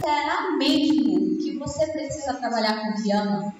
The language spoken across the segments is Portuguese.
será mesmo que você precisa trabalhar com o que ama?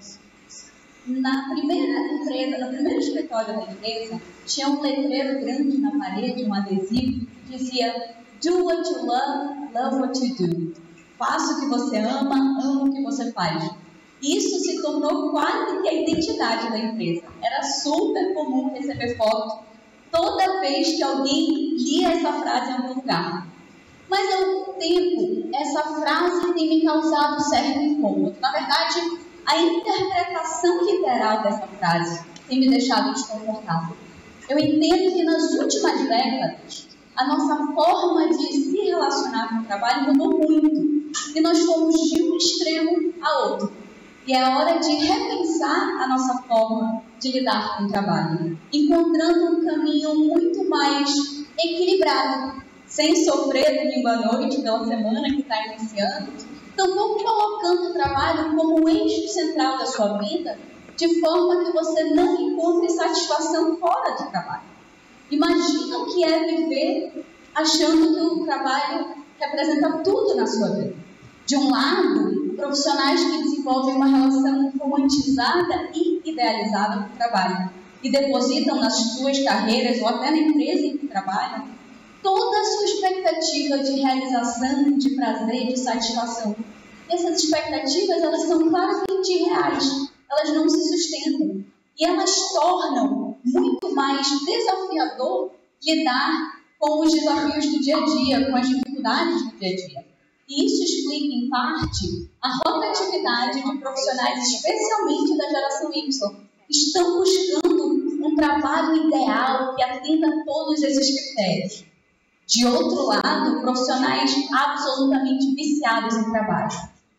Na primeira empresa, no primeiro escritório da empresa, tinha um letreiro grande na parede, um adesivo, que dizia Do what you love, love what you do. Faça o que você ama, ama o que você faz. Isso se tornou quase que a identidade da empresa. Era super comum receber foto toda vez que alguém lia essa frase em algum lugar. Mas, ao longo do tempo, essa frase tem me causado certo incômodo. Na verdade, a interpretação literal dessa frase tem me deixado desconfortável. Eu entendo que nas últimas décadas, a nossa forma de se relacionar com o trabalho mudou muito. E nós fomos de um extremo a outro. E é hora de repensar a nossa forma de lidar com o trabalho, encontrando um caminho muito mais equilibrado, sem sofrer do domingo à noite pela semana que está iniciando, tampouco colocando o trabalho como o eixo central da sua vida, de forma que você não encontre satisfação fora do trabalho. Imagina o que é viver achando que o trabalho representa tudo na sua vida. De um lado, profissionais que desenvolvem uma relação romantizada e idealizada com o trabalho e depositam nas suas carreiras ou até na empresa em que trabalham toda a sua expectativa de realização, de prazer, de satisfação. Essas expectativas, elas são claramente irreais, elas não se sustentam e elas tornam muito mais desafiador lidar com os desafios do dia a dia, com as dificuldades do dia a dia. E isso explica, em parte, a rotatividade de profissionais, especialmente da geração Y, que estão buscando um trabalho ideal que atenda a todos esses critérios. De outro lado, profissionais absolutamente viciados em trabalho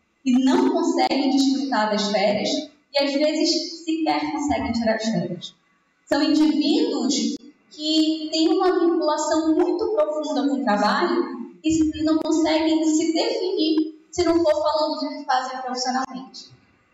e não conseguem desfrutar das férias e, às vezes, sequer conseguem tirar as férias. São indivíduos que têm uma vinculação muito profunda com o trabalho e não conseguem se definir se não for falando do que fazem profissionalmente.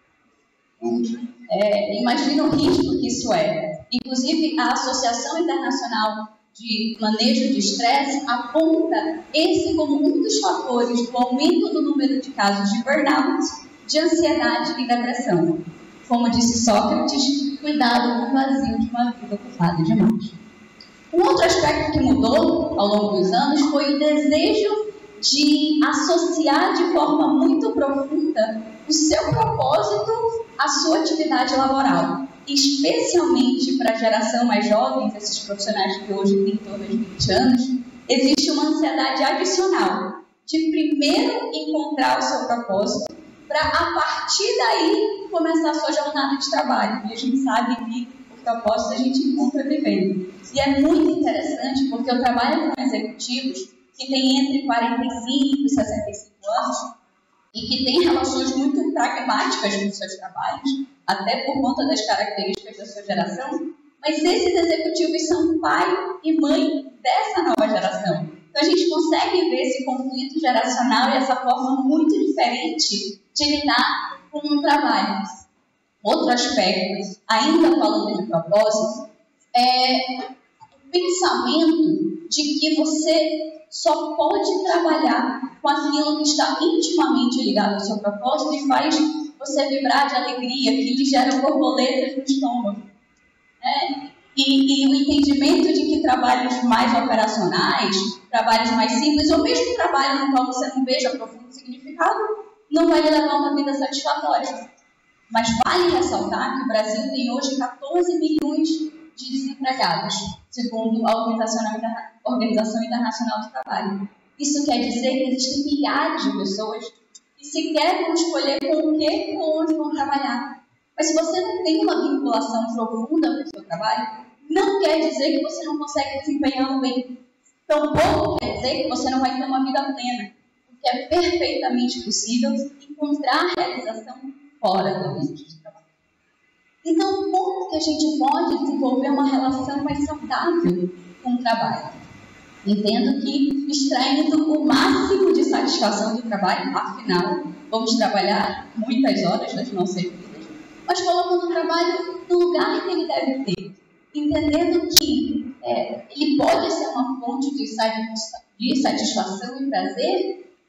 Imagina o risco que isso é. Inclusive, a Associação Internacional de Manejo de Estresse aponta esse como um dos fatores do aumento do número de casos de burnout, de ansiedade e depressão. Como disse Sócrates, cuidado com o vazio de uma vida ocupada demais. Um outro aspecto que mudou ao longo dos anos foi o desejo de associar de forma muito profunda o seu propósito à sua atividade laboral. Especialmente para a geração mais jovem, esses profissionais que hoje têm todos 20 anos, existe uma ansiedade adicional de primeiro encontrar o seu propósito para, a partir daí, começar a sua jornada de trabalho. E a gente sabe que o propósito a gente encontra vivendo. E é muito interessante porque eu trabalho com executivos que têm entre 45 e 65 anos e que têm relações muito pragmáticas com seus trabalhos, até por conta das características da sua geração, mas esses executivos são pai e mãe dessa nova geração. Então a gente consegue ver esse conflito geracional e essa forma muito diferente de lidar com o trabalho. Outro aspecto, ainda falando de propósito, é o pensamento de que você só pode trabalhar com aquilo que está intimamente ligado ao seu propósito e faz você vibrar de alegria, que lhe gera borboletas no estômago. E o entendimento de que trabalhos mais operacionais, trabalhos mais simples, ou mesmo trabalho no qual você não veja profundo significado, não vai lhe levar uma vida satisfatória. Mas vale ressaltar que o Brasil tem hoje 14 milhões de desempregados, segundo a Organização Internacional do Trabalho. Isso quer dizer que existem milhares de pessoas que sequer vão escolher com o que ou onde vão trabalhar. Mas se você não tem uma vinculação profunda com o seu trabalho, não quer dizer que você não consegue desempenhá-lo bem. Tampouco quer dizer que você não vai ter uma vida plena, porque é perfeitamente possível encontrar realização fora do ambiente de trabalho. Então, como que a gente pode desenvolver uma relação mais saudável com o trabalho? Entendo que extraindo o máximo de satisfação do trabalho, afinal, vamos trabalhar muitas horas das nossas vidas, mas colocando o trabalho no lugar que ele deve ter, entendendo que ele pode ser uma fonte de satisfação e prazer,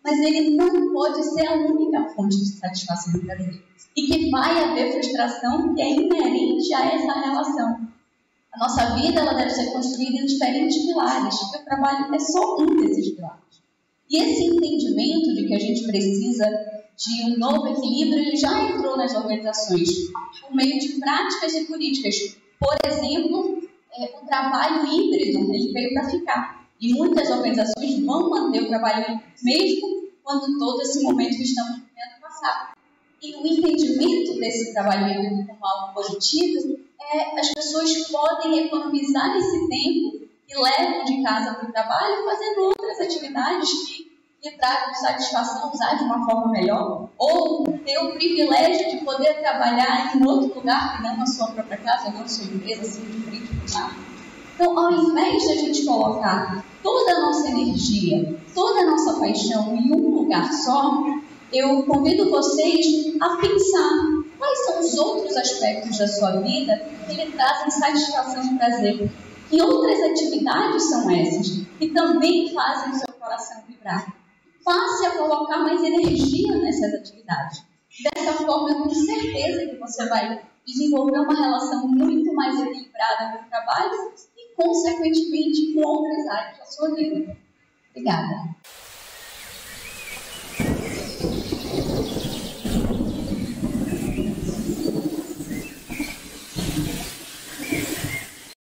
mas ele não pode ser a única fonte de satisfação e prazer. E que vai haver frustração que é inerente a essa relação. A nossa vida ela deve ser construída em diferentes pilares, e o trabalho é só um desses pilares. E esse entendimento de que a gente precisa de um novo equilíbrio, ele já entrou nas organizações por meio de práticas e políticas. Por exemplo, o trabalho híbrido, ele veio para ficar. E muitas organizações vão manter o trabalho híbrido, mesmo quando todo esse momento que estamos vivendo passar. E o entendimento desse trabalho híbrido como algo positivo as pessoas podem economizar esse tempo que levam de casa para o trabalho fazendo outras atividades que tragam satisfação, usar de uma forma melhor, ou ter o privilégio de poder trabalhar em outro lugar que não na sua própria casa, não na sua empresa, assim, de frente para o mar. Então, ao invés de a gente colocar toda a nossa energia, toda a nossa paixão em um lugar só, eu convido vocês a pensar quais são os outros aspectos da sua vida que lhe trazem satisfação e prazer. Que outras atividades são essas que também fazem o seu coração vibrar? Passe a colocar mais energia nessas atividades. Dessa forma, eu tenho certeza que você vai desenvolver uma relação muito mais equilibrada com o trabalho e, consequentemente, com outras áreas da sua vida. Obrigada.